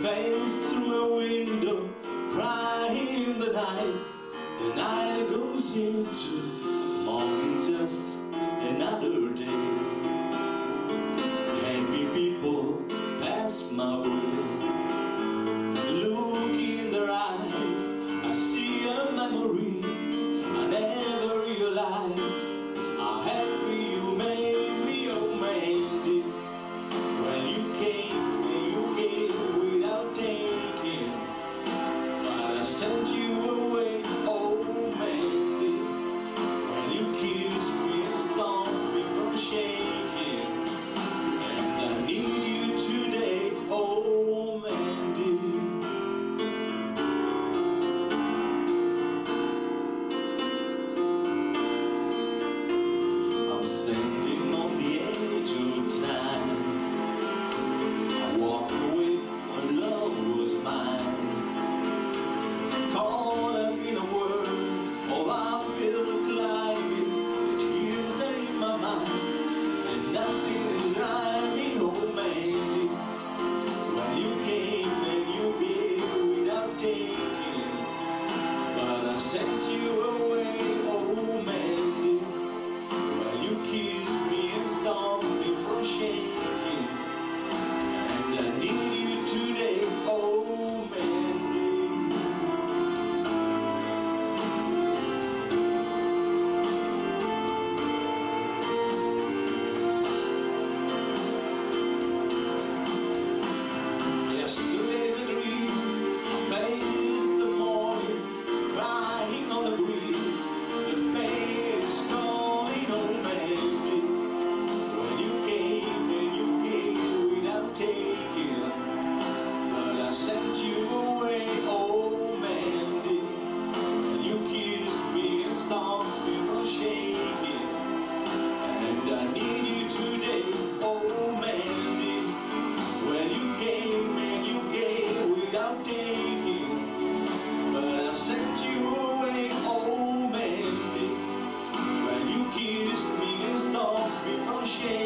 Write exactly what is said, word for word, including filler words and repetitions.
face through a window, crying in the night. The night goes into morning, just another day. Happy people pass my way. Look in their eyes, I see a memory. I never realized how happy you made me, oh Mandy. When you came and you gave without taking, but I sent you away, oh Mandy. When you kissed me and stopped me from shaking, and I need you today, oh Mandy. I'm standing on the edge of time. I walked away when love was mine. Caught up in a world of uphill climbing, the tears are in my mind, and nothing is driving, oh Mandy. When you came and you gave without taking, but I sent you away, oh Mandy. When you kissed me and stopped me from shaking, and I need you today, oh Mandy. Yesterday's a dream, I faced the morning, crying on the breeze. The pain is calling, oh Mandy. When you came and you gave without taking, but I sent you away, oh Mandy. When you kissed me and stopped me from shaking, and I need you today, oh Mandy. When you came and you gave without taking, but I sent you away, oh Mandy. When you kissed me and stopped me from shaking,